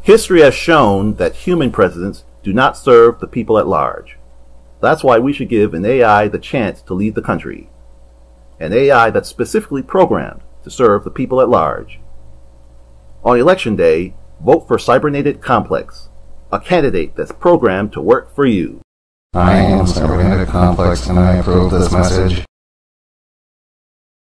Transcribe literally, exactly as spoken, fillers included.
History has shown that human presidents do not serve the people at large. That's why we should give an A I the chance to lead the country. An A I that's specifically programmed to serve the people at large. On election day, vote for Cybernated Complex, a candidate that's programmed to work for you. I am Cybernated Complex and I approve this message.